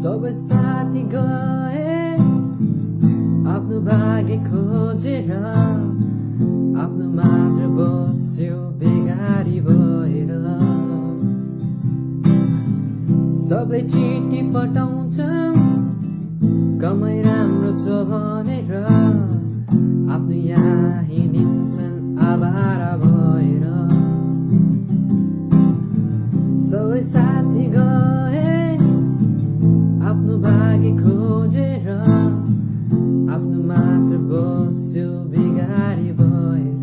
सबै साथी गए आफ्नो भाग्य खोजेर, आफ्नो मात्र बस्यो बेगारी भएर। सबले चिठी पठाउँछन् कमाइ राम्रो छ भनेर, आफ्नो यहाँ हिँडिन्छन् आवारा भएर। सबै साथी गए आफ्नो भाग्य खोजेर, आफ्नो मात्र बस्यो बेगारी भएर।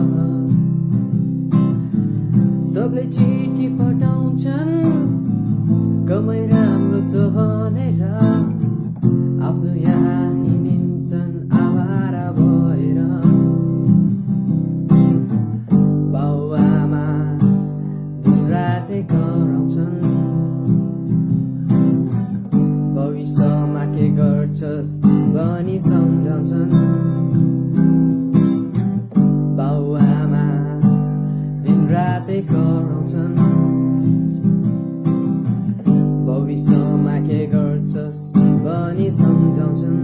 सबले चिठी पठाउँछन् कमाइ राम्रो छ भनेर, आफ्नो यहाँ हिँडिन्छन् आवारा भएर। बाउआमा रातै कराउँछन्, भविष्यमा के गर्छस् भनी सम्झाउँछन्। बाउआमा दिन रातै कराउँछन्, भविष्यमा के गर्छस् भनी सम्झाउँछन्।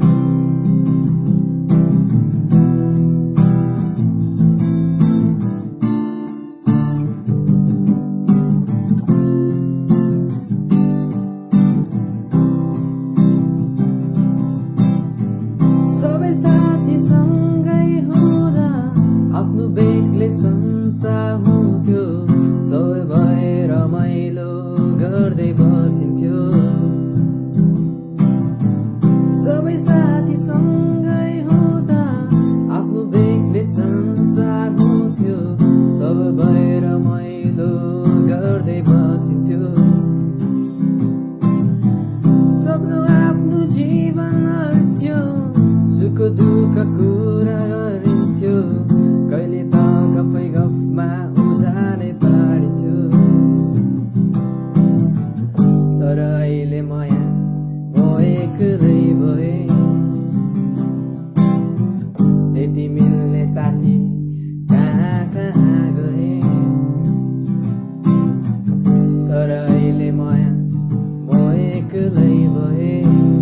सबै साथी सँगै हुँदा आफ्नो बेग्लै संसार हुन्थ्यो, सबै भएर रमाइलो गर्दै बसिन्थ्यो। सबै साथी सँगै हुँदा आफ्नो बेग्लै संसार हुन्थ्यो, सबै भएर रमाइलो गर्दै बसिन्थ्यो। सपनो आफ्नो जीवन अर्थ्यो, सुख दुःख कुरा गरिन्थ्यो, कहिले त गफै गफमा उजानै पारिन्थ्यो। तर अहिले माया म एक्लै भए, त्यति मिल्ने साथी कहाँ कहाँ गए। तर अहिले माया म एक्लै भए,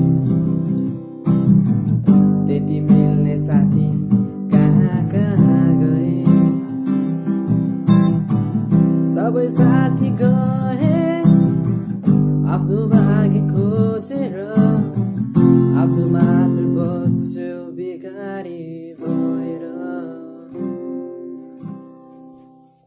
त्यति मिल्ने साथी कहाँ कहाँ गए। सबै साथी गए आफ्नो भाग्य खोजेर, आफ्नो मात्र